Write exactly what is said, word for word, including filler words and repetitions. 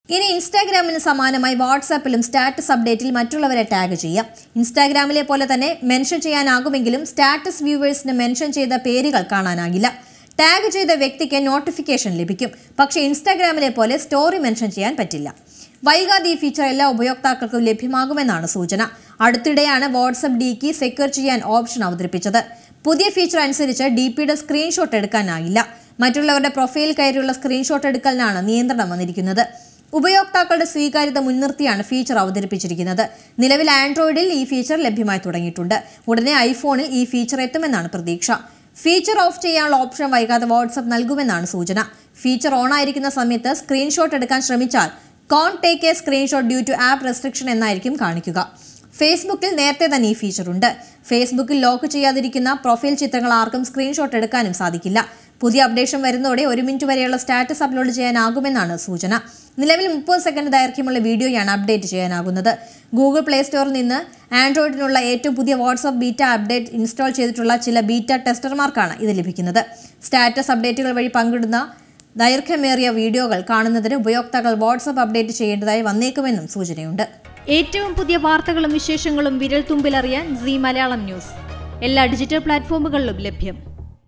ഇനി ഇൻസ്റ്റാഗ്രാമിന് സമാനമായി വാട്സാപ്പിലും സ്റ്റാറ്റസ് അപ്ഡേറ്റിൽ മറ്റുള്ളവരെ ടാഗ് ചെയ്യാം. ഇൻസ്റ്റാഗ്രാമിലെ പോലെ തന്നെ മെൻഷൻ ചെയ്യാനാകുമെങ്കിലും സ്റ്റാറ്റസ് വ്യൂവേഴ്സിന് മെൻഷൻ ചെയ്ത പേരുകൾ കാണാനാകില്ല. ടാഗ് ചെയ്ത വ്യക്തിക്ക് നോട്ടിഫിക്കേഷൻ ലഭിക്കും. പക്ഷേ ഇൻസ്റ്റാഗ്രാമിലെ പോലെ സ്റ്റോറി മെൻഷൻ ചെയ്യാൻ പറ്റില്ല. വൈകാതെ ഈ ഫീച്ചർ എല്ലാ ഉപയോക്താക്കൾക്കും ലഭ്യമാകുമെന്നാണ് സൂചന. അടുത്തിടെയാണ് വാട്സപ്പ് ഡി കീ സെക്യൂർ ചെയ്യാൻ ഓപ്ഷൻ അവതരിപ്പിച്ചത്. പുതിയ ഫീച്ചർ അനുസരിച്ച് ഡി പിയുടെ സ്ക്രീൻഷോട്ട് എടുക്കാനാകില്ല. മറ്റുള്ളവരുടെ പ്രൊഫൈൽ കയറിയുള്ള സ്ക്രീൻഷോട്ട് എടുക്കലിനാണ് നിയന്ത്രണം വന്നിരിക്കുന്നത്. ഉപയോക്താക്കളുടെ സ്വീകാര്യത മുൻനിർത്തിയാണ് ഫീച്ചർ അവതരിപ്പിച്ചിരിക്കുന്നത്. നിലവിൽ ആൻഡ്രോയിഡിൽ ഈ ഫീച്ചർ ലഭ്യമായി തുടങ്ങിയിട്ടുണ്ട്. ഉടനെ ഐഫോണിൽ ഈ ഫീച്ചർ എത്തുമെന്നാണ് പ്രതീക്ഷ. ഫീച്ചർ ഓഫ് ചെയ്യാനുള്ള ഓപ്ഷൻ വൈകാതെ വാട്സപ്പ് നൽകുമെന്നാണ് സൂചന. ഫീച്ചർ ഓൺ ആയിരിക്കുന്ന സമയത്ത് സ്ക്രീൻഷോട്ട് എടുക്കാൻ ശ്രമിച്ചാൽ can't take a screenshot due to app restriction എന്നായിരിക്കും കാണിക്കുക. ഫേസ്ബുക്കിൽ നേരത്തെ തന്നെ ഈ ഫീച്ചർ ഉണ്ട്. ഫേസ്ബുക്കിൽ ലോക്ക് ചെയ്യാതിരിക്കുന്ന പ്രൊഫൈൽ ചിത്രങ്ങൾ ആർക്കും സ്ക്രീൻഷോട്ട് എടുക്കാനും സാധിക്കില്ല. പുതിയ അപ്ഡേഷൻ വരുന്നതോടെ ഒരു മിനിറ്റ് വരെയുള്ള സ്റ്റാറ്റസ് അപ്ലോഡ് ചെയ്യാനാകുമെന്നാണ് സൂചന. നിലവിൽ മുപ്പത് സെക്കൻഡ് ദൈർഘ്യമുള്ള വീഡിയോയാണ് അപ്ഡേറ്റ് ചെയ്യാനാകുന്നത്. ഗൂഗിൾ പ്ലേ സ്റ്റോറിൽ നിന്ന് ആൻഡ്രോയിഡിനുള്ള ഏറ്റവും പുതിയ വാട്സ്ആപ്പ് ബീറ്റ അപ്ഡേറ്റ് ഇൻസ്റ്റാൾ ചെയ്തിട്ടുള്ള ചില ബീറ്റ ടെസ്റ്റർമാർക്കാണ് ഇത് ലഭിക്കുന്നത്. സ്റ്റാറ്റസ് അപ്ഡേറ്റുകൾ വഴി പങ്കിടുന്ന ദൈർഘ്യമേറിയ വീഡിയോകൾ കാണുന്നതിന് ഉപയോക്താക്കൾ വാട്സ്ആപ്പ് അപ്ഡേറ്റ് ചെയ്യേണ്ടതായി വന്നേക്കുമെന്നും സൂചനയുണ്ട്. ഏറ്റവും പുതിയ വാർത്തകളും വിശേഷങ്ങളും വിരൽ തുമ്പിലറിയാൻ സീ മലയാളം ന്യൂസ് എല്ലാ ഡിജിറ്റൽ പ്ലാറ്റ്ഫോമുകളിലും ലഭ്യം.